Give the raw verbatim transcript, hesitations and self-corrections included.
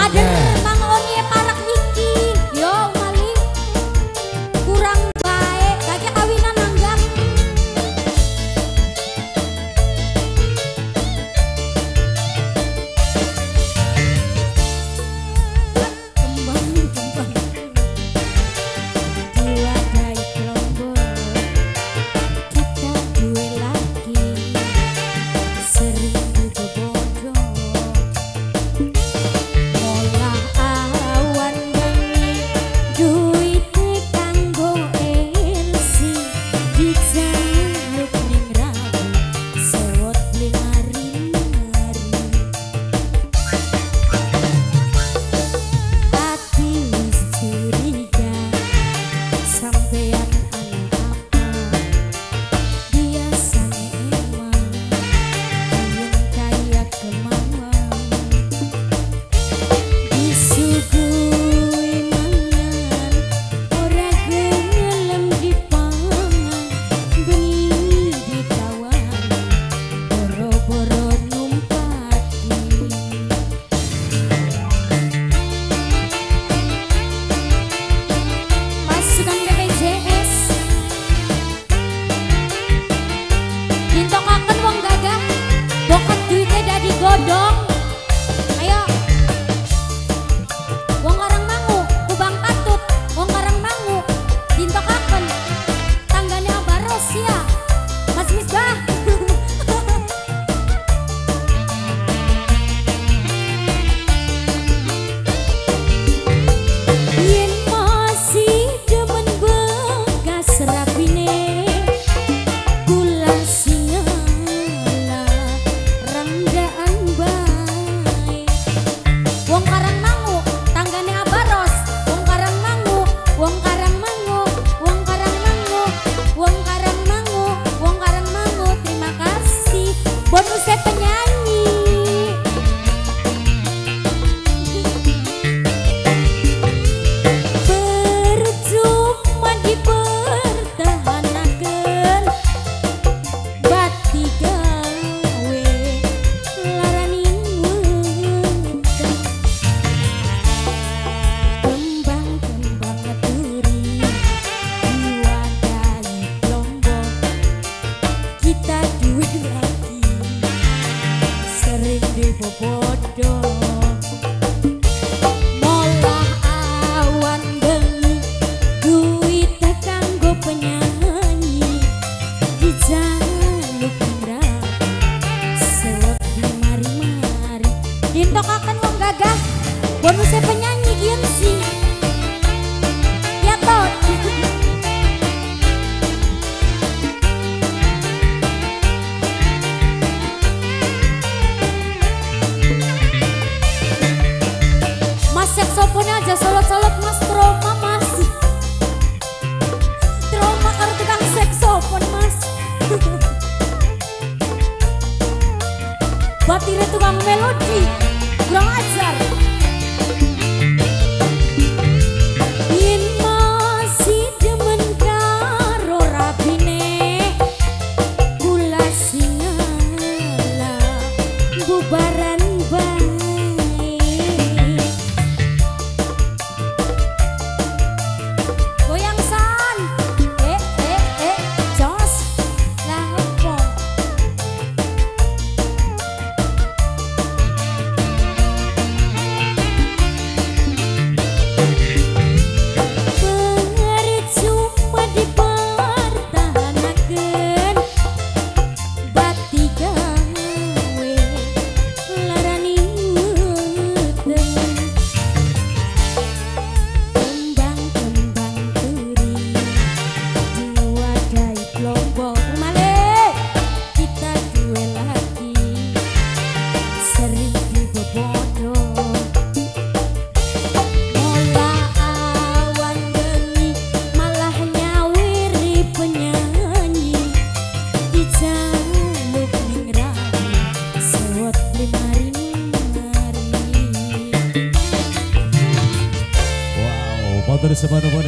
Kader Mang Oni parak iki. Yo mali kurang baik. Kaki kawinan nanggap. Kembang kembang diwadahi kelompok. Kita duwe lagi sering dibobodo. Olah awan bengi duwite kanggo elsi dijaluk ning rabu sewot limari-mari. Ati wis curiga sampean anak apa biasane emang yen kaya kemauan disuguhi mangan ora gelem dipangan bengi ditawan boro-boro numpaki. Pasukan B P J S dintokaken wong gagah bokat duite dadi godong. Ayo wong Karang Mangu kubang patut wong Karang Mangu dintokaken tanggane Abaros ya Mas Misbah. Yen masih demen bekas rapine kula singala randaan bae. Wong Karang Mangu tanggane Abaros wong Karang Mangu wong Karang Mangu wong Karang Mangu wong Karang Mangu wong Karang Mangu terima kasih bonusnya penyanyi. Percuma dipertahanakeun bati gawe larani weuteng. Kembang-kembang turi diwadahi kelompok. Kita duwe lagi sering dibobodo. Molah awan bengi duwite kanggo penyanyi dijaluk indra sewot limari-mari. Dintokaken wong gagah bonusnya penyanyi gien sih ya tot. Mas saksofon aja solot-solot mas trauma mas. Trauma karo tukang saksofon mas. Batire tukang melodi kurang ajar. Yen masih demen karo rapine kula singala bubaran bae. Goyang san eh eh eh jos lah opo. Percuma dipertahanakeun bati gawe larani weuteng. Kembang-kembang turi diwadahi kelompok. Male kita duwe lagi sering dibobodo. Molah awan bengi malah nyawiri penyanyi dijaluk ning rabu sewot limari-mari. Wow, motor semangat